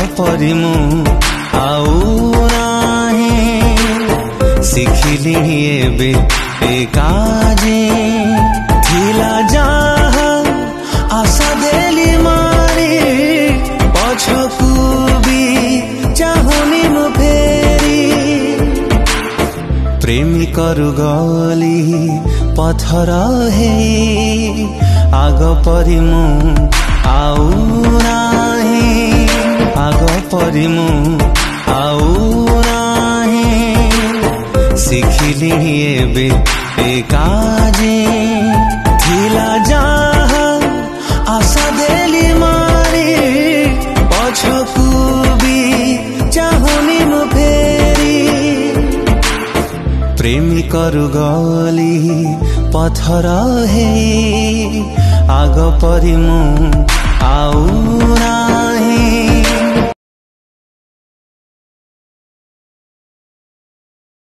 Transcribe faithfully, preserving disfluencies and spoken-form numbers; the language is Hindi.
परी मु आउ नाही शिखिली एबे एकाजे थिला जहा आशा देली मारी पछकू भी चाहुनी मु फेरी प्रेमी करु गली पथर हे आग परी मु आउ नाही आग परी मु आउ नाही शिखिली एबे एकाजे थिला जहा आशा देली मारी पछकू भी चाहुनी मु फेरी प्रेमी करु गली पथर हे आग परी मु आउ नाही।